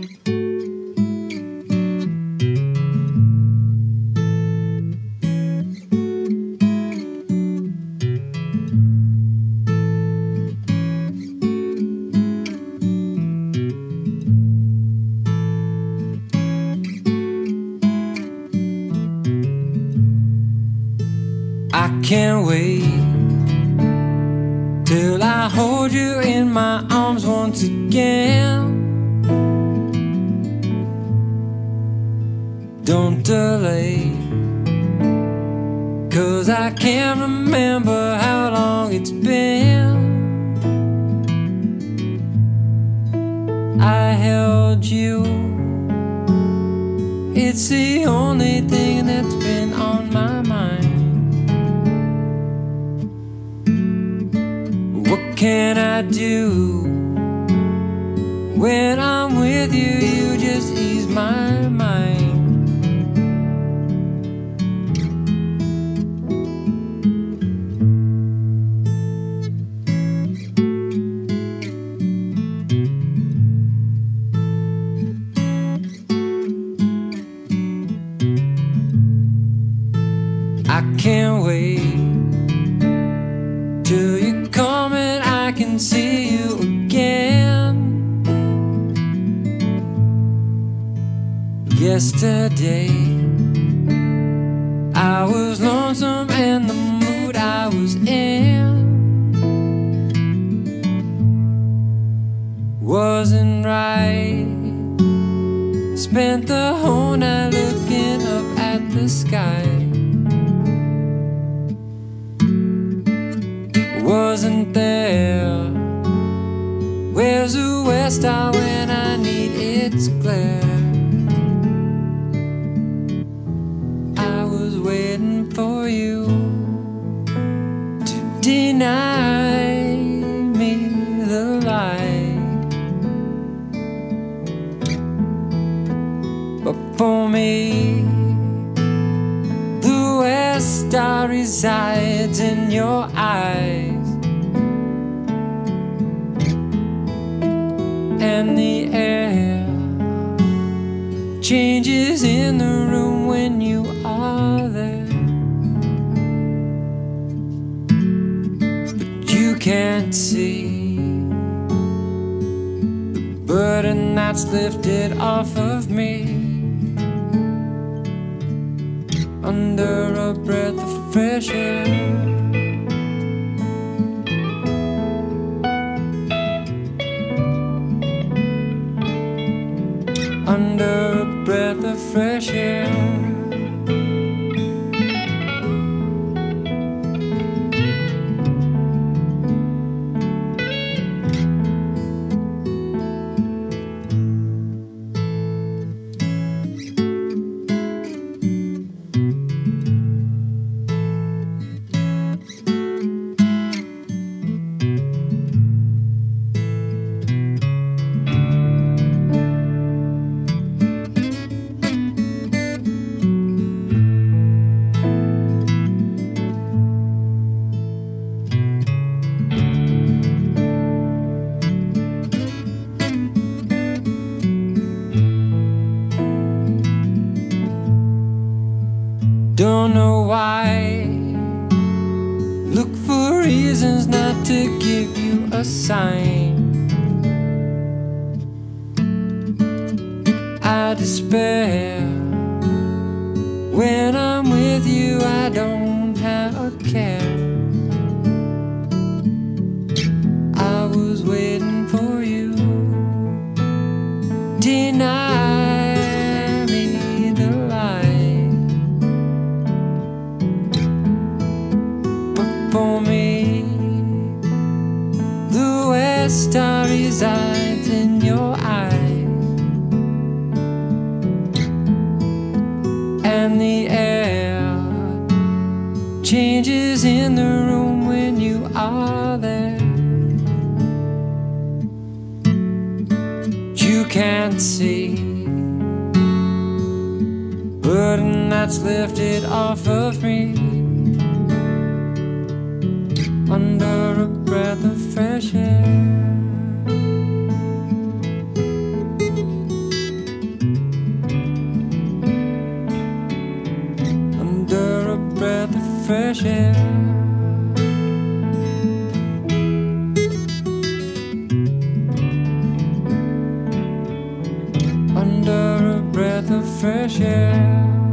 I can't wait till I hold you in my arms once again. Don't delay, 'cause I can't remember how long it's been. I held you, it's the only thing that's been on my mind. What can I do? When I'm with you, you just ease my mind. I can't wait till you come and I can see you again. Yesterday I was lonesome and the mood I was in wasn't right. Spent the whole night looking up at the sky. Wasn't there. Where's the West Star when I need its glare? I was waiting for you to deny me the light, but for me the West Star resides in your eyes. And the air changes in the room when you are there. But you can't see the burden that's lifted off of me. Under a breath of fresh air. Under a breath of fresh air. Don't know why, look for reasons not to give you a sign. I despair when I'm with you. I don't have a care. I was waiting for you, deny me the light, but for me the West Star resides in your eyes. And the air changes in the room when you are there. You can't see burden that's lifted off of me. Under a breath of fresh air. fresh air. Under a breath of fresh air.